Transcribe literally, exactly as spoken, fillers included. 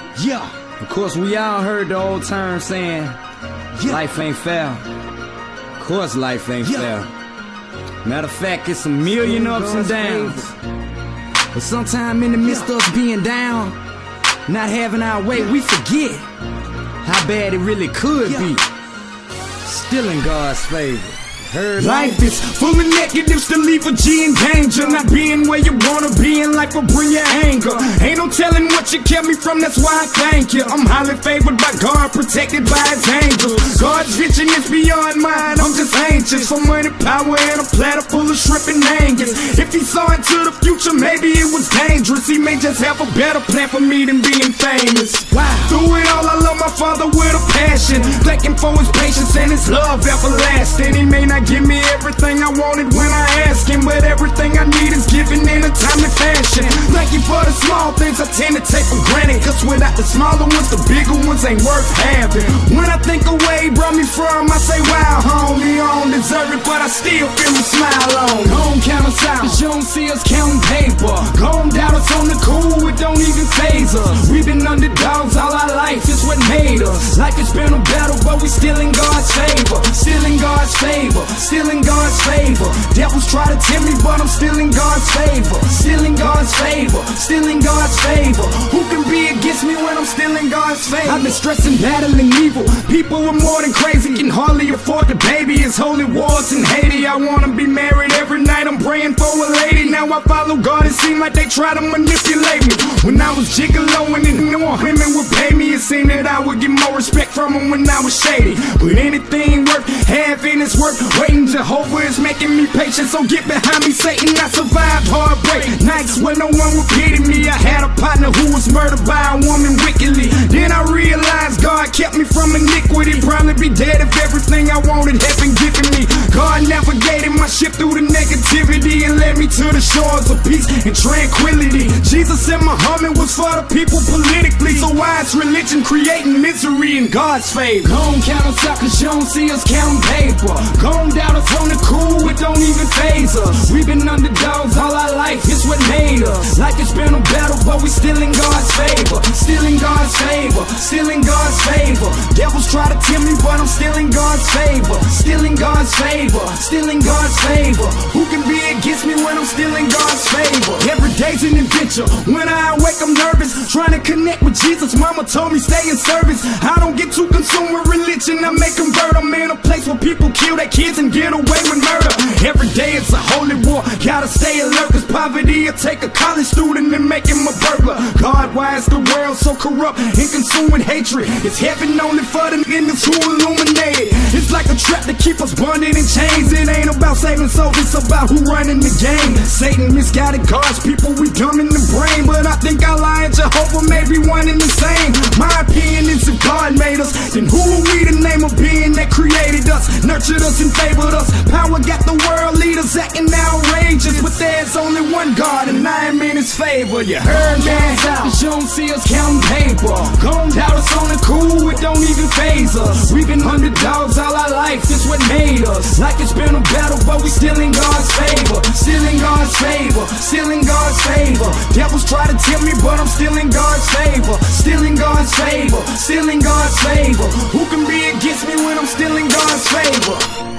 Yeah. Of course, we all heard the old term saying, Yeah. life ain't fair. Of course, life ain't Yeah. fair. Matter of fact, it's a million ups and downs. But sometime in the midst of us being down, not having our way, we forget how bad it really could be. Still in God's favor. Heard Life is full of negatives to leave a G in danger. Not being where you wanna be in life will bring your anger. Ain't no telling what you kept me from, that's why I thank you. I'm highly favored by God, protected by his angels. God's vision is beyond mine, I'm just anxious for money, power, and a platter full of shrimp and angus. If he saw into the future, maybe it was dangerous. He may just have a better plan for me than being famous. Wow. Through it all, I love my father with a passion. Thanking for his patience and his love everlasting. He may not give me everything I wanted when I ask him, but everything I need is given in a timely fashion. Thank you for the small things I tend to take for granted, cause without the smaller ones, the bigger ones ain't worth having. When I think of where he brought me from, I say, wow, homie, I don't deserve it, but I still feel him smile on. Don't count us out, cause you don't see us counting paper. Don't doubt us on the cool, it don't even faze us. We've been underdogs all our life, it's what made us. Like it's been a battle, but we still in God's favor. Still in God's favor. Still in God's favor. Devils try to tempt me, but I'm still in God's favor. Still in God's favor. Still in God's favor. Who can be against me when I'm still in God's favor? I've been stressing, battling evil. People are more than crazy, can hardly afford the baby. It's holy wars in Haiti. I wanna be married every night. I'm praying for a lady. Now I follow God. It seemed like they try to manipulate me. When I was gigoloing and knowing women would pay me, it seemed that I would get more respect from them when I was shady. But anything worth having is worth waiting. Jehovah is making me patient, so get behind me, Satan. I survived heartbreak nights when no one would pity me. I had a partner who was murdered by a woman wickedly. Then I realized God kept me from iniquity. Probably be dead if everything I wanted had been given me. God navigated my ship through the negativity and led me to the shores of peace and tranquility. Jesus said Muhammad was for the people politically, so why is religion creating misery in God's favor? Don't count us out, cause you don't see us counting paper. Don't doubt us on the cool, it don't even faze us. We've been underdogs all our life, it's what made us. Like it's been a battle, but we still in God's favor. Still in God's favor. Still in God's favor. Devils try to tempt me, but I'm still in God's favor. Still in God's favor. Still in God's favor. Who can be against me when I'm still in God's favor? Every day's an adventure. When I awake, I'm nervous, trying to connect with Jesus. Mama told me stay in service. I don't get too consumed with religion, I may convert. I'm in a place where people kill their kids and get away with murder. Every day it's a holy war. Gotta stay alert, cause poverty will take a college student and make him a burglar. God, why is the world so corrupt and consumed with hatred? It's heaven only for the niggas who illuminated. It's like a trap to keep us bonded in chains. It ain't about saving souls, it's about who running the game. Satan misguided God's people, we dumb in the brain. But I think Allah and Jehovah may be one and the same. My opinion is if God made us, then who are we to name a being that created us, nurtured us and favored us? Power got the world leaders acting outrageous, but there's only one God and I am in his favor. You heard me? Cause you don't see us counting paper. Don't doubt us on the cool, it don't even faze us. We've been underdogs all our life, it's what made us. Like it's been a battle, but we still in God's favor. Still in God's favor. Still in God's favor. Devils try to tempt me, but I'm still in God's favor. Still in God's favor. Still in God's favor. Who can be against me when I'm still in God's favor?